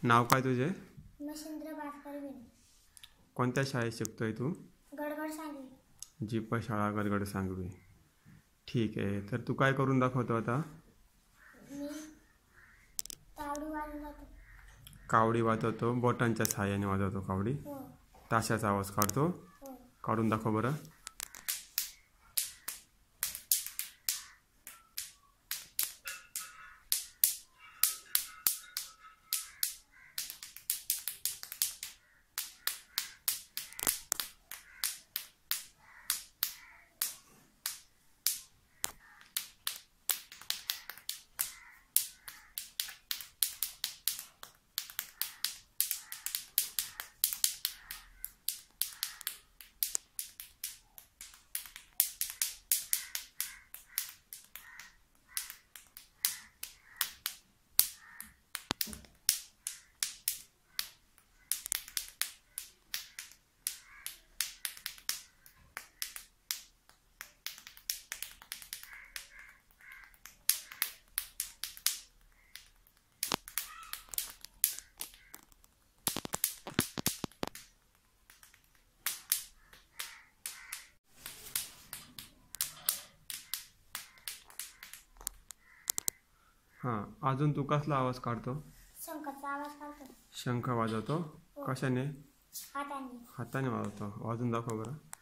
नाव काय तुझे? मशिंद्र भास्कर विन. कोणत्या शाळेत शिकतोय तू? गडगड सांगवी. जीप शाळा गडगड सांगवी. ठीक आहे, तर तू काय करून दाखवतो आता? मी तावडी वाजवून जातो. कावडी वाजवतो, बोटांच्या सहाय्याने वाजवतो कावडी. हो ताशाचा आवाज काढतो. हो. काढून दाखव बरं. हां, अजून तू कसला आवाज काढतो? शंखाचा आवाज काढतो. शंख वाजवतो. हो. कशाने? हाताने. हाताने वाजवतो. वाजून दाखव बरं.